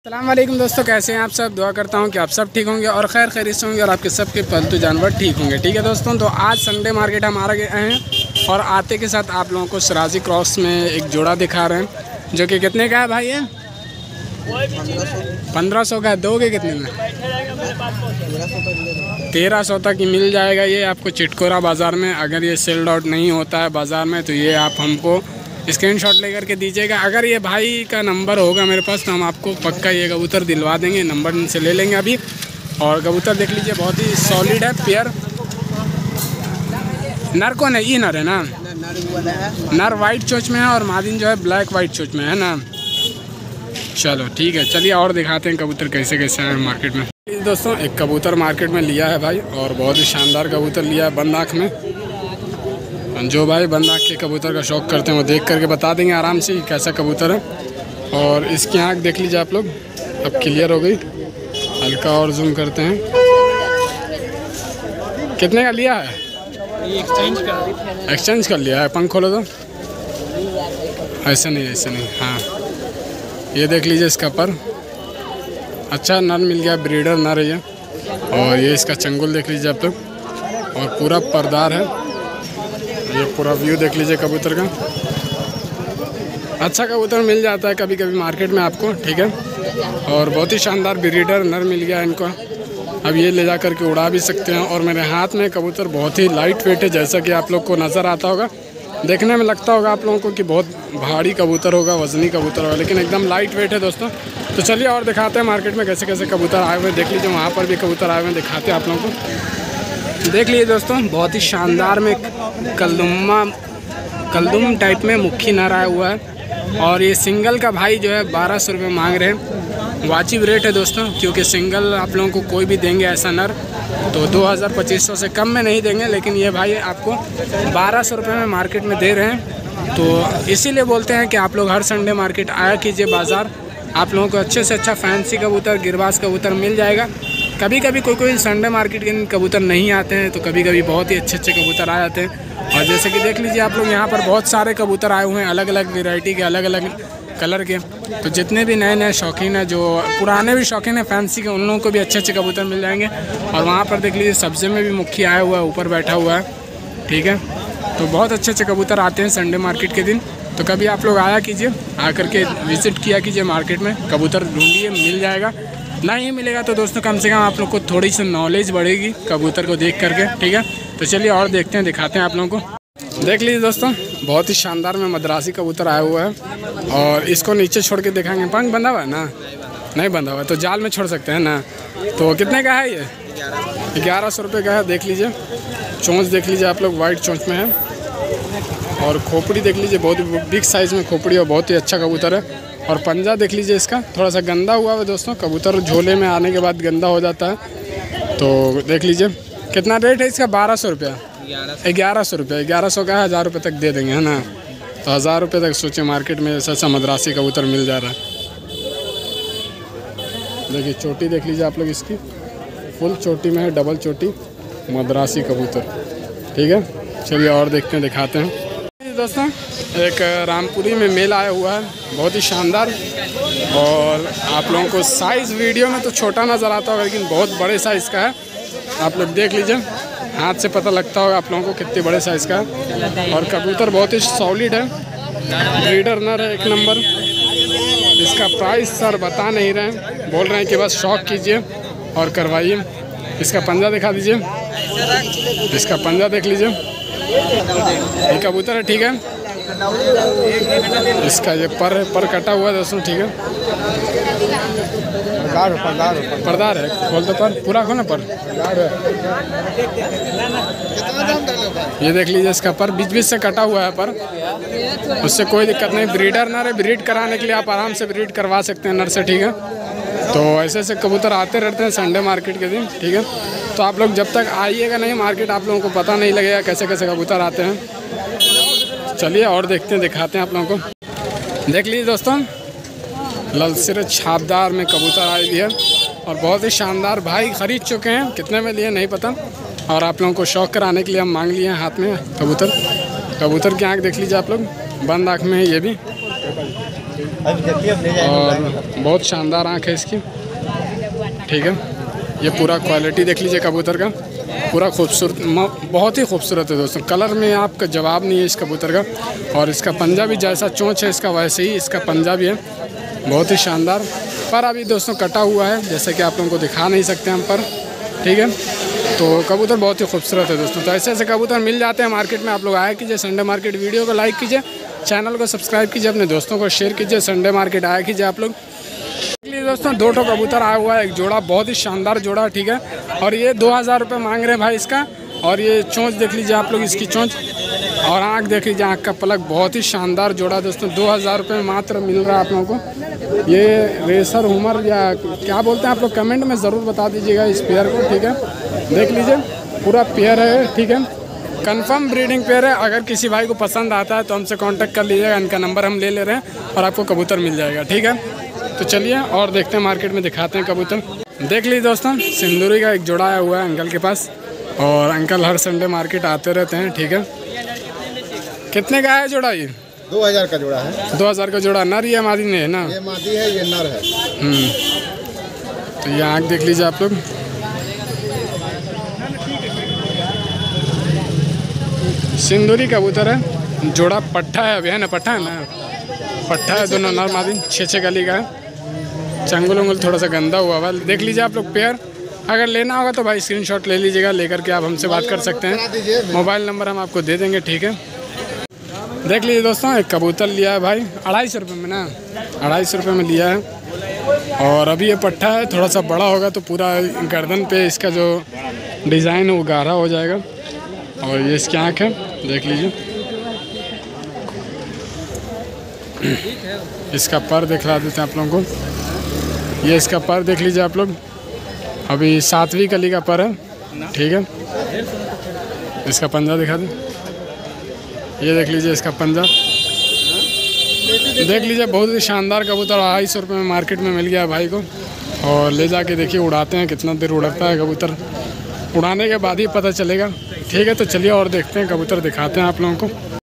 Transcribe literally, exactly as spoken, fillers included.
अस्सलाम वालेकुम दोस्तों, कैसे हैं आप सब। दुआ करता हूं कि आप सब ठीक होंगे और खैर खैरियत से होंगे और आपके सबके पालतू जानवर ठीक होंगे। ठीक है दोस्तों, तो आज संडे मार्केट हम आ गए हैं और आते के साथ आप लोगों को शराजी क्रॉस में एक जोड़ा दिखा रहे हैं जो कि कितने का है भाई। है पंद्रह सौ का है। दोगे कितने में? तेरह सौ तक ही मिल जाएगा ये आपको चिटकोरा बाज़ार में। अगर ये सेल्ड आउट नहीं होता है बाज़ार में तो ये आप हमको स्क्रीनशॉट लेकर के दीजिएगा। अगर ये भाई का नंबर होगा मेरे पास तो हम आपको पक्का ये कबूतर दिलवा देंगे। नंबर इनसे ले लेंगे अभी। और कबूतर देख लीजिए, बहुत ही सॉलिड है। पेयर नर कौन है? ये नर है ना। नर वाइट चोच में है और मादिन जो है ब्लैक वाइट चोच में है ना। चलो ठीक है, चलिए और दिखाते हैं कबूतर कैसे कैसे हैं मार्केट में। दोस्तों एक कबूतर मार्केट में लिया है भाई और बहुत ही शानदार कबूतर लिया है बंद आँख में। जो भाई बंद आँख के कबूतर का शौक़ करते हैं वो देख करके बता देंगे आराम से कैसा कबूतर है। और इसकी आँख देख लीजिए आप लोग, अब क्लियर हो गई। हल्का और जूम करते हैं। कितने का लिया है? एक्सचेंज कर एक्सचेंज कर लिया है। पंख खोलो तो। ऐसे नहीं, ऐसे नहीं। हाँ ये देख लीजिए इसका पर अच्छा नर मिल गया, ब्रीडर नर है ये। और ये इसका चंगुल देख लीजिए आप लोग और पूरा परदार है। ये पूरा व्यू देख लीजिए कबूतर का। अच्छा कबूतर मिल जाता है कभी कभी मार्केट में आपको, ठीक है। और बहुत ही शानदार ब्रीडर नर मिल गया इनको। अब ये ले जा कर के उड़ा भी सकते हैं। और मेरे हाथ में कबूतर बहुत ही लाइट वेट है, जैसा कि आप लोग को नज़र आता होगा। देखने में लगता होगा आप लोगों को कि बहुत भारी कबूतर होगा, वज़नी कबूतर होगा, लेकिन एकदम लाइट वेट है दोस्तों। तो चलिए और दिखाते हैं मार्केट में कैसे कैसे कबूतर आए हुए हैं। देख लीजिए वहाँ पर भी कबूतर आए हुए हैं, दिखाते हैं आप लोगों को। देख लीजिए दोस्तों, बहुत ही शानदार में कलदुम्मा कलदुम टाइप में मुखी नर आया हुआ है। और ये सिंगल का भाई जो है बारह सौ रुपये मांग रहे हैं। वाजिब रेट है दोस्तों, क्योंकि सिंगल आप लोगों को कोई भी देंगे ऐसा नर तो दो हज़ार पच्चीस सौ से कम में नहीं देंगे, लेकिन ये भाई आपको बारह सौ रुपये में मार्केट में दे रहे हैं। तो इसीलिए बोलते हैं कि आप लोग हर संडे मार्केट आया कीजिए बाज़ार। आप लोगों को अच्छे से अच्छा फैंसी कबूतर, गिरबाज कबूतर मिल जाएगा। कभी कभी कोई कोई संडे मार्केट के दिन कबूतर नहीं आते हैं तो कभी कभी बहुत ही अच्छे अच्छे कबूतर आ जाते हैं। और जैसे कि देख लीजिए आप लोग, यहाँ पर बहुत सारे कबूतर आए हुए हैं अलग अलग वेराइटी के, अलग अलग कलर के। तो जितने भी नए नए शौकीन हैं, जो पुराने भी शौकीन हैं फैंसी के, उन लोगों को भी अच्छे अच्छे कबूतर मिल जाएंगे। और वहाँ पर देख लीजिए सब्ज़े में भी मुखी आया हुआ है, ऊपर बैठा हुआ है, ठीक है। तो बहुत अच्छे अच्छे कबूतर आते हैं संडे मार्केट के दिन। तो कभी आप लोग आया कीजिए, आकर के विज़िट किया कीजिए मार्केट में। कबूतर ढूंढिए, मिल जाएगा। नहीं मिलेगा तो दोस्तों कम से कम आप लोग को थोड़ी सी नॉलेज बढ़ेगी कबूतर को देख करके, ठीक है। तो चलिए और देखते हैं, दिखाते हैं आप लोगों को। देख लीजिए दोस्तों, बहुत ही शानदार में मद्रासी कबूतर आया हुआ है। और इसको नीचे छोड़ के दिखाएंगे। पंख बंधा हुआ है ना? नहीं बंधा हुआ है तो जाल में छोड़ सकते हैं ना। तो कितने का है ये? ग्यारह सौ रुपये का है। देख लीजिए चोंच देख लीजिए आप लोग, वाइट चोंच में है। और खोपड़ी देख लीजिए, बहुत बिग साइज़ में खोपड़ी और बहुत ही अच्छा कबूतर है। और पंजा देख लीजिए इसका, थोड़ा सा गंदा हुआ है दोस्तों। कबूतर झोले में आने के बाद गंदा हो जाता है। तो देख लीजिए कितना रेट है इसका? बारह सौ रुपया, ग्यारह सौ रुपये। ग्यारह सौ का है, हज़ार रुपये तक दे देंगे, है ना। तो हज़ार रुपये तक सोचिए मार्केट में ऐसा ऐसा मद्रासी कबूतर मिल जा रहा है। देखिए चोटी देख लीजिए आप लोग, इसकी फुल चोटी में है, डबल चोटी मद्रासी कबूतर, ठीक है। चलिए और देखते हैं, दिखाते हैं दोस्तों। एक रामपुरी में मेल आया हुआ है, बहुत ही शानदार। और आप लोगों को साइज़ वीडियो में तो छोटा नज़र आता होगा, लेकिन बहुत बड़े साइज़ का है। आप लोग देख लीजिए, हाथ से पता लगता होगा आप लोगों को कितने बड़े साइज़ का है। और कबूतर बहुत ही सॉलिड है, ब्रीडर नर है, एक नंबर। इसका प्राइस सर बता नहीं रहे हैं, बोल रहे हैं कि बस शौक कीजिए और करवाइए। इसका पंजा दिखा दीजिए, इसका पंजा देख लीजिए। ये कबूतर है, ठीक है। इसका ये पर पर कटा हुआ है दोस्तों, ठीक है। पर्दार है, खोल दो पर, पूरा खोलना पर। ये देख लीजिए इसका पर बीच बीच से कटा हुआ है पर, उससे कोई दिक्कत नहीं। ब्रीडर नर है, ब्रीड कराने के लिए आप आराम से ब्रीड करवा सकते हैं नर से, ठीक है। तो ऐसे ऐसे कबूतर आते रहते हैं संडे मार्केट के दिन, ठीक है। तो आप लोग जब तक आइएगा नहीं मार्केट, आप लोगों को पता नहीं लगेगा कैसे कैसे कबूतर आते हैं। चलिए और देखते हैं, दिखाते हैं आप लोगों को। देख लीजिए दोस्तों, ललसिर छापदार में कबूतर आई हुई है और बहुत ही शानदार। भाई ख़रीद चुके हैं, कितने में लिए नहीं पता। और आप लोगों को शौक़ कराने के लिए हम मांग लिए हैं हाथ में कबूतर। कबूतर की आँख देख लीजिए आप लोग, बंद आँख में है ये भी। अब देखिए अब ले जाएंगे और बहुत शानदार आँख है इसकी, ठीक है। ये पूरा क्वालिटी देख लीजिए कबूतर का, पूरा खूबसूरत, बहुत ही खूबसूरत है दोस्तों। कलर में आपका जवाब नहीं है इस कबूतर का। और इसका पंजा भी जैसा चोंच है इसका वैसे ही इसका पंजा भी है, बहुत ही शानदार। पर अभी दोस्तों कटा हुआ है, जैसे कि आप लोगों को दिखा नहीं सकते हम पर, ठीक है। तो कबूतर बहुत ही खूबसूरत है दोस्तों। तो ऐसे ऐसे कबूतर मिल जाते हैं मार्केट में। आप लोग आया कीजिए संडे मार्केट, वीडियो को लाइक कीजिए, चैनल को सब्सक्राइब कीजिए, अपने दोस्तों को शेयर कीजिए। संडे मार्केट आया कीजिए आप लोग। दोस्तों दो ठो कबूतर आया हुआ है, एक जोड़ा बहुत ही शानदार जोड़ा, ठीक है। और ये दो हज़ार रुपये मांग रहे हैं भाई इसका। और ये चोंच देख लीजिए आप लोग, इसकी चोंच और आँख देख लीजिए, आँख का पलक, बहुत ही शानदार जोड़ा दोस्तों। दो हज़ार रुपये में मात्र मिल रहा है आप लोगों को। ये रेसर हुमर या क्या बोलते हैं आप लोग कमेंट में ज़रूर बता दीजिएगा इस पेयर को, ठीक है। देख लीजिए पूरा पेयर है, ठीक है, कंफर्म ब्रीडिंग पेयर है। अगर किसी भाई को पसंद आता है तो हमसे कांटेक्ट कर लीजिएगा, इनका नंबर हम ले ले रहे हैं और आपको कबूतर मिल जाएगा, ठीक है। तो चलिए और देखते हैं, मार्केट में दिखाते हैं कबूतर। देख लीजिए दोस्तों, सिंदूरी का एक जोड़ा आया हुआ है अंकल के पास। और अंकल हर संडे मार्केट आते रहते हैं, ठीक है। कितने का है जोड़ा ये? दो हज़ार का जोड़ा है। दो हज़ार का जोड़ा। नर या मादी में है ना? ये मादी है, ये नर है। हम्म तो ये आँख देख लीजिए आप लोग, सिंदूरी कबूतर है, जोड़ा पट्ठा है अभी, है ना? पट्ठा है ना, पट्ठा है दोनों, नर मादी, छः छः गली का है। चंगुल उंगुल थोड़ा सा गंदा हुआ हुआ। देख लीजिए आप लोग पेयर। अगर लेना होगा तो भाई स्क्रीनशॉट ले लीजिएगा, लेकर के आप हमसे बात कर सकते हैं। मोबाइल नंबर हम आपको दे देंगे, ठीक है। देख लीजिए दोस्तों, एक कबूतर लिया है भाई अढ़ाई सौ रुपये में ना, अढ़ाई सौ रुपये में लिया है। और अभी ये पट्ठा है, थोड़ा सा बड़ा होगा तो पूरा गर्दन पे इसका जो डिज़ाइन है वो गाढ़ा हो जाएगा। और ये इसकी आँख है, देख लीजिए। इसका पर दिखला देते हैं आप लोगों को। ये इसका पर देख लीजिए आप लोग, अभी सातवीं कली का पर है, ठीक है। इसका पंजा दिखा दें, ये देख लीजिए इसका पंजा, देख लीजिए। बहुत ही शानदार कबूतर अढ़ाई सौ रुपये में मार्केट में मिल गया भाई को। और ले जाके देखिए उड़ाते हैं, कितना देर उड़ता है कबूतर, उड़ाने के बाद ही पता चलेगा, ठीक है। तो चलिए और देखते हैं कबूतर, दिखाते हैं आप लोगों को।